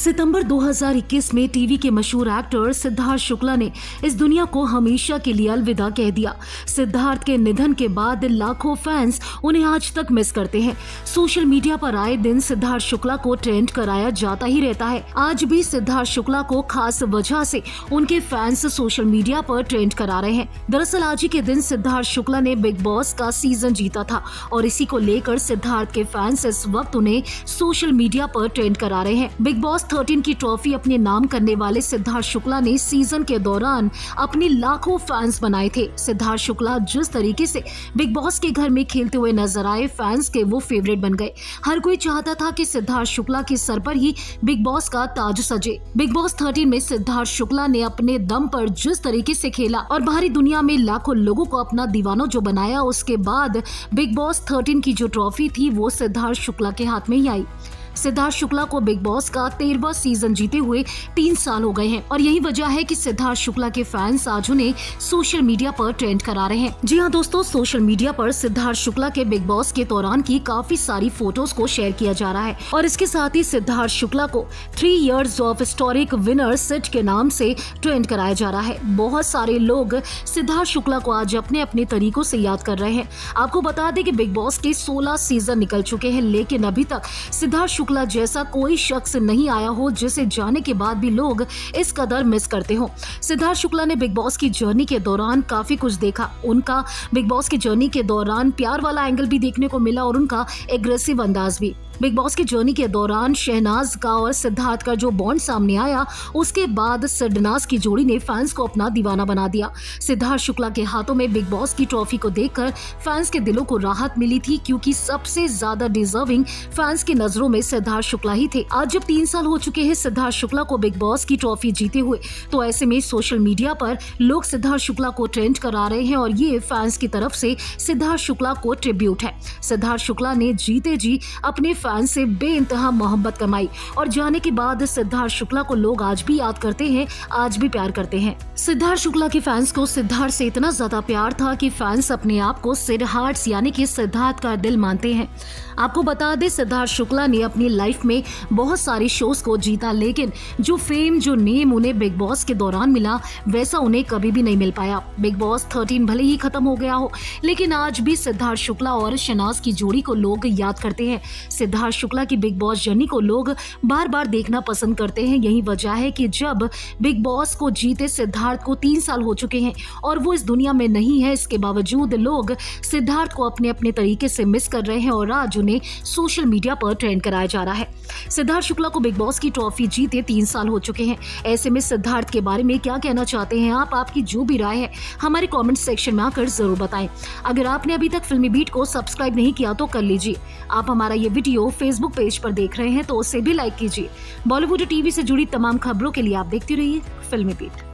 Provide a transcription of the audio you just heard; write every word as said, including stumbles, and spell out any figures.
सितंबर दो हज़ार इक्कीस में टीवी के मशहूर एक्टर सिद्धार्थ शुक्ला ने इस दुनिया को हमेशा के लिए अलविदा कह दिया। सिद्धार्थ के निधन के बाद लाखों फैंस उन्हें आज तक मिस करते हैं। सोशल मीडिया पर आए दिन सिद्धार्थ शुक्ला को ट्रेंड कराया जाता ही रहता है। आज भी सिद्धार्थ शुक्ला को खास वजह से उनके फैंस सोशल मीडिया पर ट्रेंड करा रहे हैं। दरअसल आज ही के दिन सिद्धार्थ शुक्ला ने बिग बॉस का सीजन जीता था और इसी को लेकर सिद्धार्थ के फैंस इस वक्त उन्हें सोशल मीडिया पर ट्रेंड करा रहे हैं। बिग बॉस तेरह की ट्रॉफी अपने नाम करने वाले सिद्धार्थ शुक्ला ने सीजन के दौरान अपने लाखों फैंस बनाए थे। सिद्धार्थ शुक्ला जिस तरीके से बिग बॉस के घर में खेलते हुए नजर आए, फैंस के वो फेवरेट बन गए। हर कोई चाहता था कि सिद्धार्थ शुक्ला के सर पर ही बिग बॉस का ताज सजे। बिग बॉस तेरह में सिद्धार्थ शुक्ला ने अपने दम पर जिस तरीके से खेला और बाहरी दुनिया में लाखों लोगों को अपना दीवाना जो बनाया, उसके बाद बिग बॉस तेरह की जो ट्रॉफी थी वो सिद्धार्थ शुक्ला के हाथ में ही आई। सिद्धार्थ शुक्ला को बिग बॉस का तेरहवां सीजन जीते हुए तीन साल हो गए हैं और यही वजह है कि सिद्धार्थ शुक्ला के फैंस आज उन्हें सोशल मीडिया पर ट्रेंड करा रहे हैं। जी हाँ दोस्तों, सोशल मीडिया पर सिद्धार्थ शुक्ला के बिग बॉस के दौरान की काफी सारी फोटोज को शेयर किया जा रहा है और इसके साथ ही सिद्धार्थ शुक्ला को three years of historic winner sit के नाम से ट्रेंड कराया जा रहा है। बहुत सारे लोग सिद्धार्थ शुक्ला को आज अपने अपने तरीकों से याद कर रहे हैं। आपको बता दें कि बिग बॉस के सोलह सीजन निकल चुके हैं, लेकिन अभी तक सिद्धार्थ शुक्ला जैसा कोई शख्स नहीं आया हो जिसे जाने के बाद भी लोग इस कदर मिस करते हो। सिद्धार्थ शुक्ला ने बिग बॉस की जर्नी के दौरान काफी कुछ देखा। उनका बिग बॉस की जर्नी के दौरान प्यार वाला एंगल भी देखने को मिला और उनका एग्रेसिव अंदाज भी। बिग बॉस की जर्नी के दौरान शहनाज का और सिद्धार्थ का जो बॉन्ड सामने आया, उसके बाद सिडनाज की जोड़ी ने फैंस को अपना दीवाना बना दिया। सिद्धार्थ शुक्ला के हाथों में बिग बॉस की ट्रॉफी को देखकर फैंस के दिलों को राहत मिली थी, क्योंकि सबसे ज्यादा डिजर्विंग फैंस की नजरों में सिद्धार्थ शुक्ला ही थे। आज जब तीन साल हो चुके हैं सिद्धार्थ शुक्ला को बिग बॉस की ट्रॉफी जीते हुए, तो ऐसे में सोशल मीडिया पर लोग सिद्धार्थ शुक्ला को ट्रेंड करा रहे हैं और ये फैंस की तरफ से सिद्धार्थ शुक्ला को ट्रिब्यूट है। सिद्धार्थ शुक्ला ने जीते जी अपने फैंस से बेइंतहा मोहब्बत कमाई और जाने के बाद सिद्धार्थ शुक्ला को लोग आज भी याद करते हैं, आज भी प्यार करते हैं। सिद्धार्थ शुक्ला के फैंस को सिद्धार्थ से इतना ज्यादा प्यार था कि फैंस अपने आप को सिद्धार्थ यानी कि सिद्धार्थ का दिल मानते हैं। आपको बता दें, सिद्धार्थ शुक्ला ने अपनी लाइफ में बहुत सारे शोज को जीता, लेकिन जो फेम, जो नेम उन्हें बिग बॉस के दौरान मिला, वैसा उन्हें कभी भी नहीं मिल पाया। बिग बॉस तेरह भले ही खत्म हो गया हो, लेकिन आज भी सिद्धार्थ शुक्ला और शहनाज की जोड़ी को लोग याद करते हैं। सिद्धार्थ शुक्ला की बिग बॉस जर्नी को लोग बार बार देखना पसंद करते हैं। यही वजह है कि जब बिग बॉस को जीते सिद्धार्थ को तीन साल हो चुके हैं और वो इस दुनिया में नहीं है, इसके बावजूद लोग सिद्धार्थ को अपने अपने तरीके से मिस कर रहे हैं और आज उन्हें सोशल मीडिया पर ट्रेंड कराया जा रहा है। सिद्धार्थ शुक्ला को बिग बॉस की ट्रॉफी जीते तीन साल हो चुके हैं। ऐसे में सिद्धार्थ के बारे में क्या कहना चाहते हैं आप? आपकी जो भी राय है हमारे कमेंट सेक्शन में आकर जरूर बताएं। अगर आपने अभी तक फिल्मी बीट को सब्सक्राइब नहीं किया तो कर लीजिए। आप हमारा ये वीडियो फेसबुक पेज पर देख रहे हैं तो उसे भी लाइक कीजिए। बॉलीवुड टीवी से जुड़ी तमाम खबरों के लिए आप देखते रहिए फिल्मी बीट।